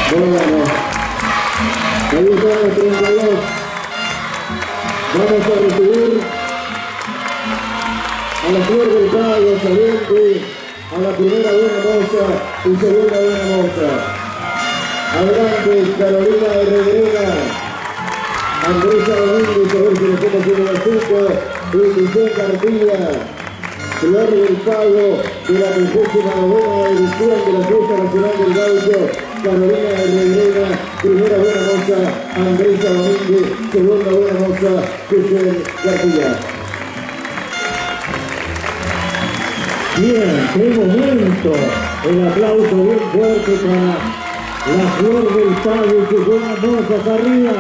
Bueno, ahí están los 32. Vamos a recibir a la flor del Pago saliente, a la primera buena moza y segunda buena moza. Adelante, Carolina Herrera, Andresa Domínguez, a ver si le pongo su número 5, y Vicente Cartilla, Flor del Pago de la 39ª edición de la Fiesta Nacional del Gaucho. Carolina Herrera, primera buena moza, Andresa Domínguez, segunda buena moza, Vicente Cartilla. Bien, qué momento, el aplauso bien fuerte para la Flor del Pago y sus buenas mozas arriba.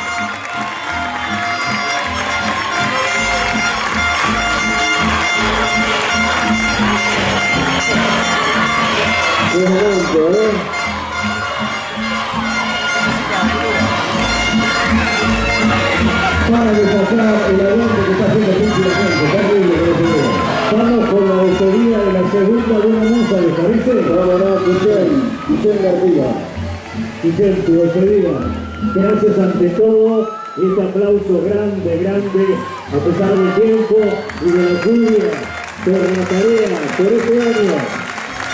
Qué momento, Para desafar el adelante que está haciendo la gente, terrible que lo veo. Vamos con la autoría de la segunda buena moza, ¿les parece? Vicente García. Vicente, tu despedida. Gracias ante todo, este aplauso grande, grande, a pesar del tiempo y de la lluvia, por la tarea, por este año.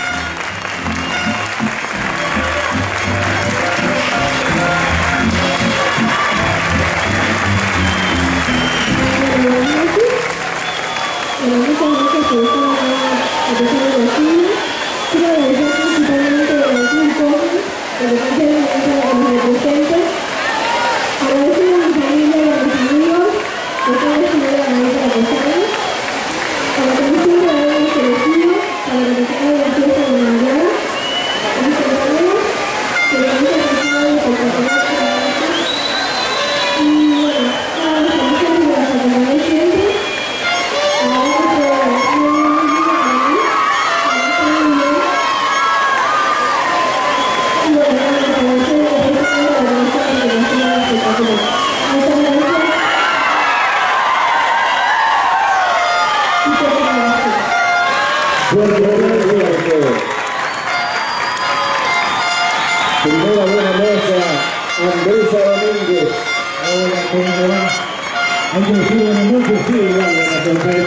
Muchas gracias por estar a pesar de la lluvia. Quiero agradecer principalmente al equipo, que me parece que nos representa. Agradecer a mi familia y a mis amigos por toda la ciudad de la maestra Rosales, a la comisión de habernos elegido para representar la fiesta de Navidad, a mis compañeros que me han representado y por personal de la maestra. Y bueno, a los amigos que nos acompañan siempre. Primera buena moza, Andresa Domínguez. Ahora, ¿cómo va? Hay que decir buenas noches, sí, igual, buenas noches.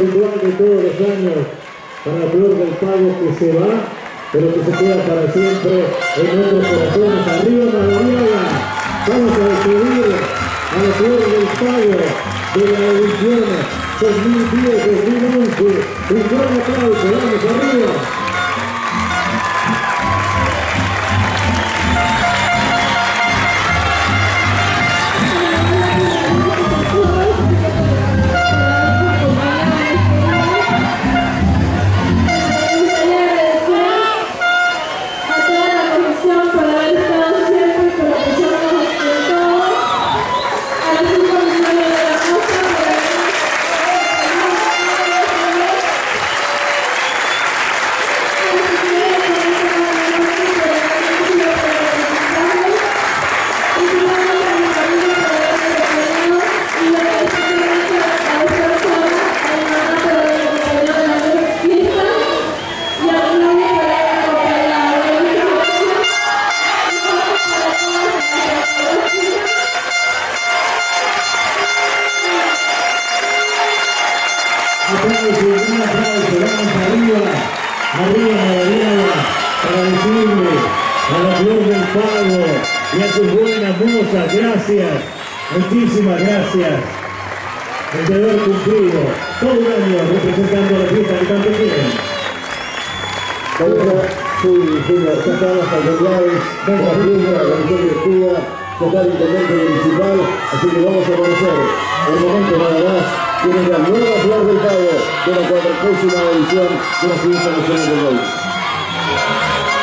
ritual de todos los años para la Flor del Pago que se va, pero que se queda para siempre en nuestros corazones. Arriba Madariaga, vamos a despedir a la Flor del Pago de la edición 2010-2011. Un gran aplauso, vamos arriba. Arriba Madariaga, para decirle a la Flor del Pago y a sus buenas mozas, gracias, muchísimas gracias, el deber cumplido, todo un año representando la fiesta que tanto quieren. Sí, ya están las autoridades, la fiesta, la comisión directiva, ya está el intendente municipal, así que vamos a conocer el momento nada más. Tiene la nueva Flor del Pago de la 40ª edición de la Fiesta Nacional del Golf.